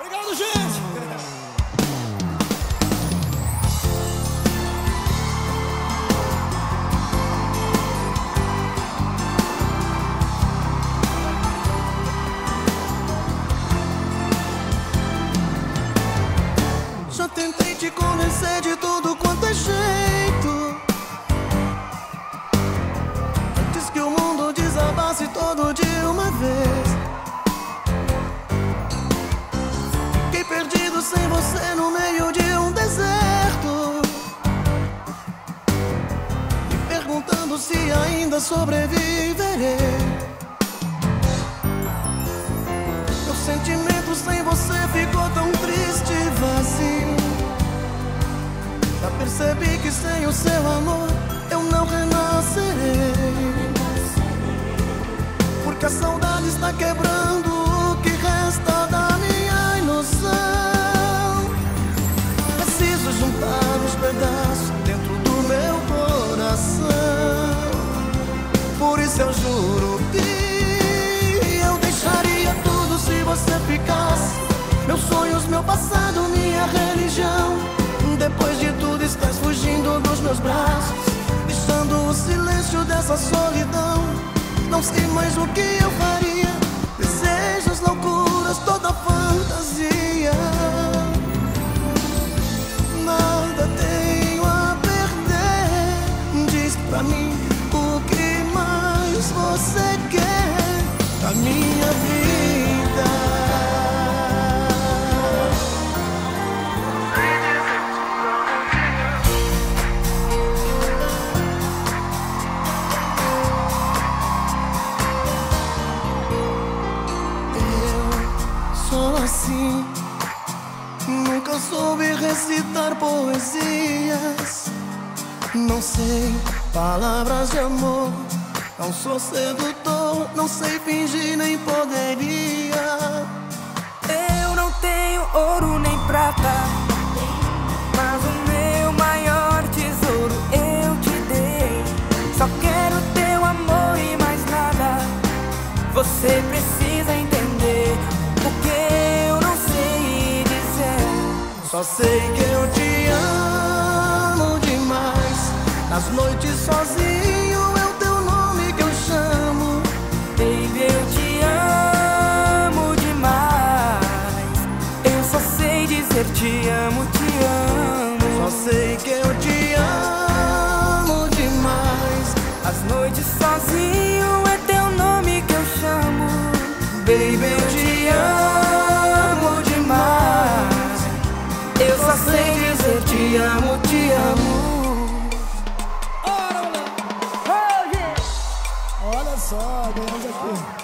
Obrigado, gente! Já tentei te convencer de tudo quanto é jeito, antes que o mundo desabasse todo de uma vez. Fiquei perdido sem você no meio de um deserto, me perguntando se ainda sobreviverei. Meu sentimento sem você ficou tão triste e vazio. Já percebi que sem o seu amor eu não renascerei, porque a saudade está quebrando o que resta da minha ilusão. Preciso juntar os pedaços dentro do meu coração. Por isso eu juro que eu deixaria tudo se você ficasse. Meus sonhos, meu passado, minha religião. Depois de tudo estás fugindo dos meus braços, deixando o silêncio dessa solidão. Não sei mais o que eu faria. Desejos, loucuras, toda fantasia. Nada tenho a perder. Diz pra mim o que mais você quer da minha vida. Assim, nunca soube recitar poesias. Não sei palavras de amor, não sou sedutor, não sei fingir nem poderia. Eu não tenho ouro nem prata, mas o meu maior tesouro eu te dei. Só quero teu amor e mais nada. Você precisa entender o que eu não sei dizer. Só sei que eu te amo demais. Nas noites sozinho é o teu nome que eu chamo. Baby, eu te amo demais. Eu só sei dizer te amo, te amo. Só sei que eu te amo demais. As noites sozinho é teu nome que eu chamo. Baby, eu te amo demais. Eu só sei dizer te amo, te amo. Olha só, ganhamos aqui.